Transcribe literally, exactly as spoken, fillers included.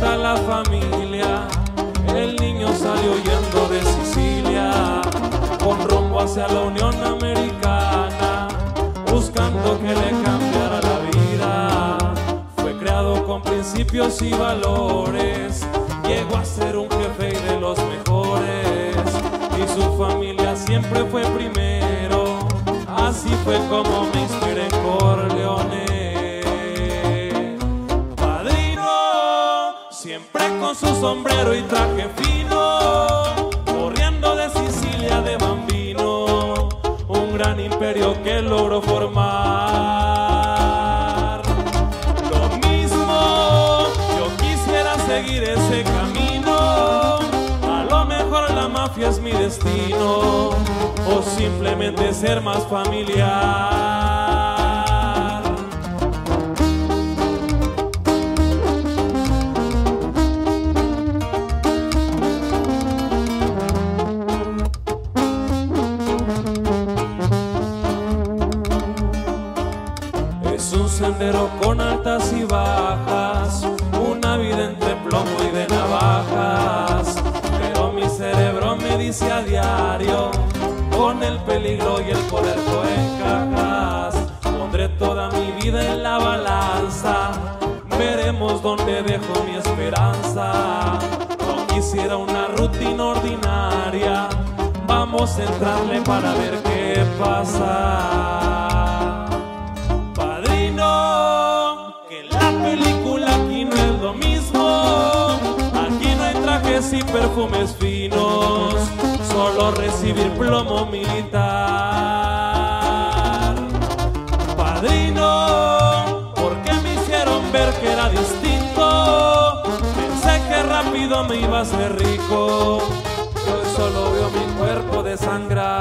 está la familia. El niño salió huyendo de Sicilia con rumbo hacia la Unión Americana, buscando que le cambiara la vida. Fue creado con principios y valores, llegó a ser un jefe y de los mejores, y su familia siempre fue primero. Así fue como me inspiré en Corleone. Padrino, siempre con su sombrero y traje fino, corriendo de Sicilia de bambino, un gran imperio que logró formar. Lo mismo, yo quisiera seguir ese camino. A lo mejor la mafia es mi destino, o simplemente ser más familiar. Es un sendero con altas y bajas, una vida entre plomo y de navajas, pero mi cerebro me dice a diario, con el peligro y el poder tú encajas. Pondré toda mi vida en la balanza, veremos dónde dejo mi esperanza. No quisiera una rutina ordinaria, vamos a entrarle para ver qué pasa. Padrino, que la película aquí no es lo mismo, aquí no hay trajes y perfumes finos, solo recibir plomo militar. Padrino, ¿por qué me hicieron ver que era distinto? Pensé que rápido me iba a ser rico, yo solo veo mi cuerpo desangrar.